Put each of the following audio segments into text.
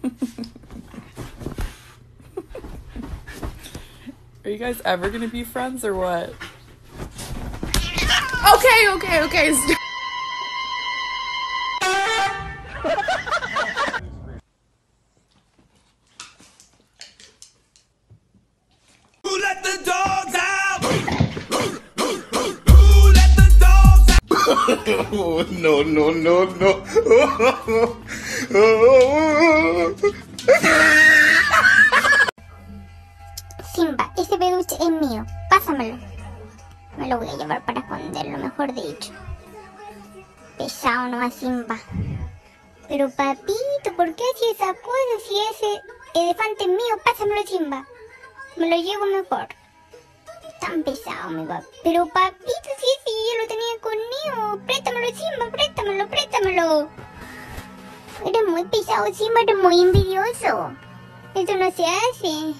Are you guys ever gonna be friends or what? Okay. Who let the dogs out? Who let the dogs out? Oh, no. Simba, ese peluche es mío. Pásamelo. Me lo voy a llevar para esconderlo, mejor dicho. Pesado nomás, Simba. Pero papito, ¿por qué hacía esa cosa si ese elefante es mío? Pásamelo, Simba. Me lo llevo mejor. Tan pesado, mi papá. Pero papito, si ese yo lo tenía conmigo. Préstamelo, Simba, préstamelo. Eres muy pesado, Simba, eres muy envidioso. Eso no se hace.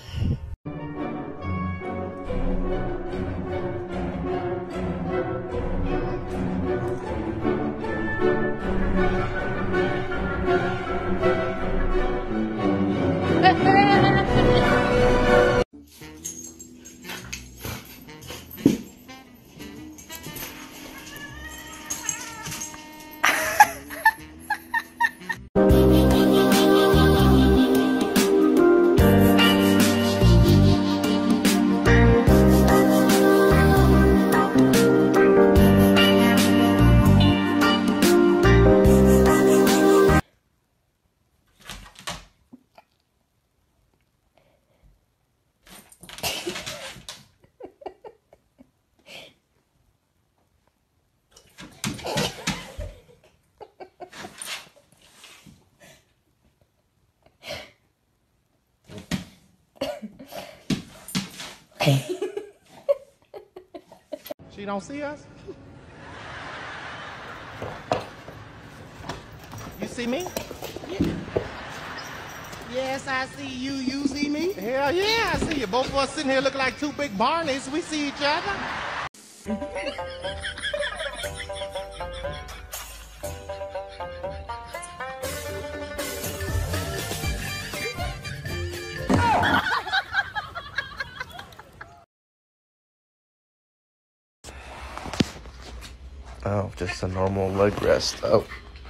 She don't see us? You see me? Yes, I see you. You see me? Hell yeah, I see you. Both of us sitting here looking like two big Barneys. We see each other. Oh, just a normal leg rest. Oh.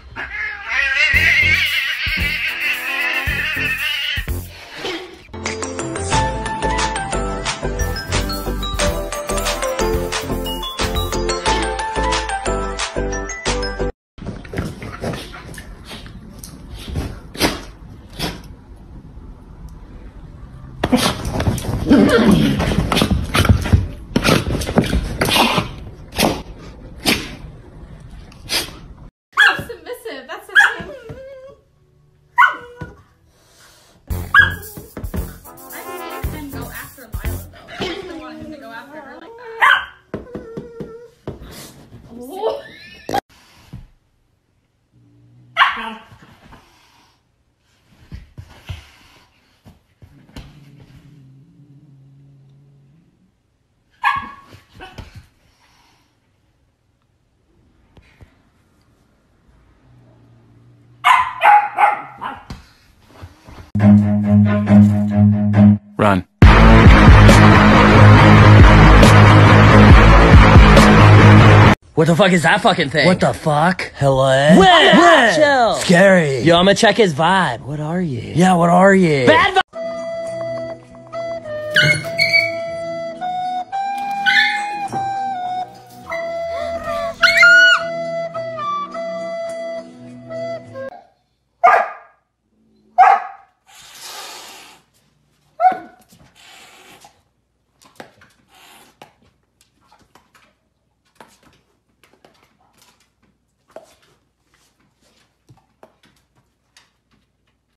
Run. What the fuck is that fucking thing? What the fuck? Hello? What? Chill. Scary. Yo, I'm gonna check his vibe. What are you? Yeah, what are you? Bad vibe!